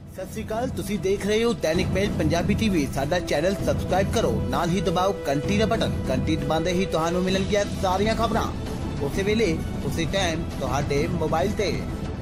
सत श्री अकाल, तुसी देख रहे हो दैनिक मेल पंजाबी टीवी। साडा चैनल सबसक्राइब करो, नाल ही दबाओ घंटी दा बटन। घंटी दबाते ही तुहानू मिलणगियां सारियां खबरां उस वेले उसी टाइम तुहाडे मोबाइल ते।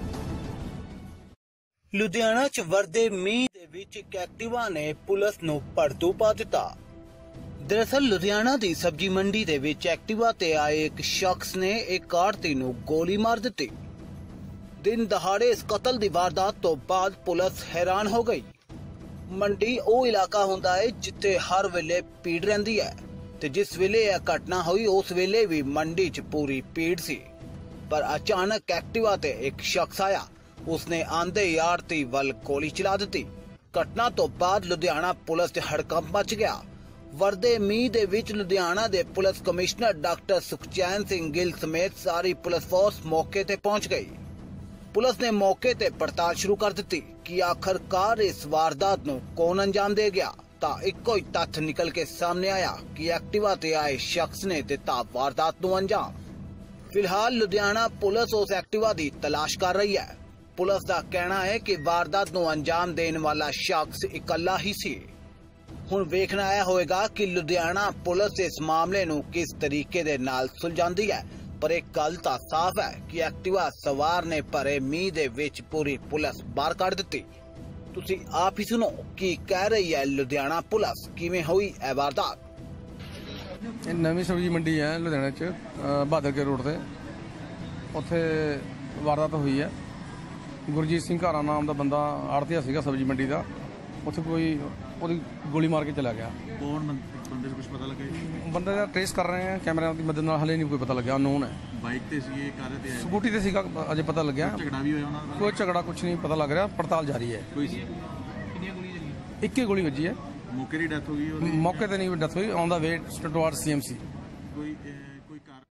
लुधियाना च वरदे मींह दे विच इक एक्टिवा ने पुलिस नू भड़तू पा दिता। दरअसल लुधियाना दी सब्जी मंडी दे विच एक्टिवा ते आए एक शख्स ने एक आड़ती नू गोली मार दिती। दिन दहाड़े इस कतल दी वारदात तो बाद पुलिस हैरान हो गई। मंडी ओ इलाका हुंदा है जिथे हर वेले भीड़ रहिंदी है ते जिस वेले यह घटना हुई उस वेले भी मंडी च पूरी भीड़ सी। पर अचानक एक्टिवा ते एक शख्स आया, उसने आंदे ही आड़ती वल गोली चला दी। घटना तो बाद लुधियाना पुलिस च हड़कंप मच गया। वरदे मींह दे विच लुधियाना दे police commissioner doctor Sukhchain Singh Gill समेत सारी पुलिस फोर्स मौके ते पहुंच गई। पुलिस ने मौके ते पड़ताल शुरू कर दी कि आखिरकार इस वारदात नू कौन अंजाम दे गया। ता इक्को ही तथ्य निकल के सामने आया कि एक्टिवा ते आए शख्स ने दिता वारदात नू अंजाम। फिलहाल लुधियाना पुलिस उस एक्टिवा दी तलाश कर रही है। पुलिस का कहना है कि वारदात नू अंजाम देने वाला शख्स इकल्ला ही सी। हुण वेखना यह होएगा कि लुधियाना पुलिस इस मामले नू किस तरीके दे नाल सुलझांदी है। पर एक गल तां साफ है कि एक्टिवा सवार ने भरे मींह दे विच पूरी पुलिस बाहर कढ़ दित्ती। तुसी आप ही सुनो कि कह रही है लुधियाना पुलिस, किवें हुई यह वारदात। नवीं सब्जी मंडी है लुधियाना च बहादुर के रोड से उत्थे वारदात हुई है। गुरजीत सिंह घारा नाम का बंदा आड़तिया सीगा सब्जी मंडी का, उत्थे कोई गोली मार के चला गया। कौन बंदे से कुछ पता लगा? बंदे का ट्रेस कर रहे हैं कैमरे की मदद नाल, हले नहीं कोई पता लगा। अननोन है। बाइक ते सी कार ते आए? स्कूटी ते सीगा, अजे पता लग गया। झगड़ा भी होया उन्हां दा? कोई झगड़ा कुछ नहीं पता लग रहा, पड़ताल जारी है। कोई कितनी गोली चली? एक ही गोली वजी है। मौके दी डेथ हो गई? मौके ते नहीं डेथ हुई, on the way towards CMC। कोई